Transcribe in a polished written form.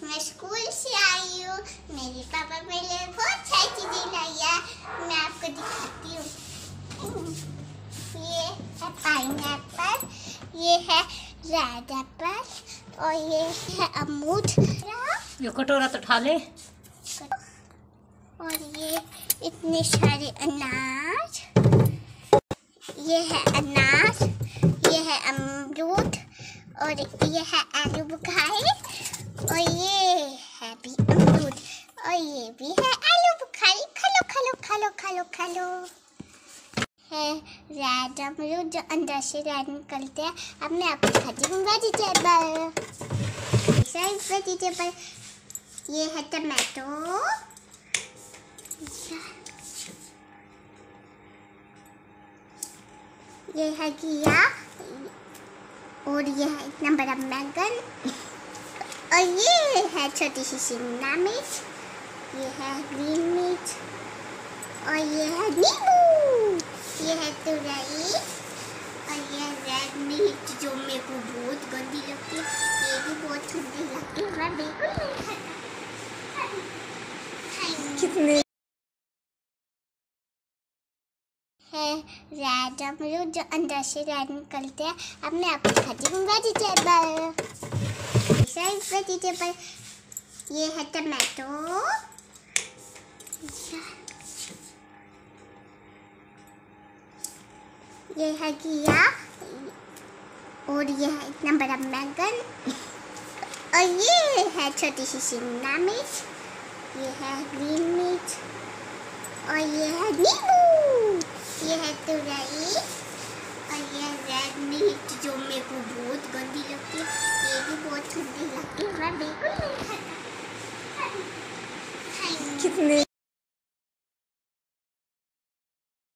मैं स्कूल से आई हूँ। मेरे पापा मेरे लिए बहुत सारी चीजें लाई है। मैं आपको दिखाती हूँ। ये है पाइनएप्पल, ये है रेड एप्पल और ये है अमरूद। ये कटोरा तो उठा ले। और ये इतने सारे अनाज, ये है अनाज, ये है अमरूद और ये है आलू बुखारे और ये है भी अमरूद और ये भी है आलू बुखारे। खा लो खा लो खा लो खा लो खा लो। है रेड अमरूद जो अंदर से रेड निकलते हैं। अब मैं आपको दिखाती हूँ वेजिटेबल। वेजिटेबल ये है टमाटो, ये है घिया और ये है इतना बड़ा बैंगन और ये है छोटी सी शिमला मिर्च, ये है ग्रीन मिर्च और ये है नींबू, ये है तुरई और ये रेड मिर्च जो मेरे को बहुत गंदी लगती है। ये भी बहुत गंदी लगती है, मैं बिल्कुल नहीं खाता। कितने है रेड अमरूद जो अंदर से रेड निकलते हैं। अब मैं आपको दिखाती हूँ वेजिटेबल। वेजिटेबल ये है टमाटो, ये है घिया और ये है इतना बड़ा बैंगन और ये है छोटी सी शिमला मिर्च, ये है ग्रीन मिर्च और ये है नींबू, ये है तुरई और ये रेड मिर्च जो मेरे को बहुत गंदी लगती है। ये भी बहुत गंदी लगती है, मैं बिल्कुल नहीं खाता। कितने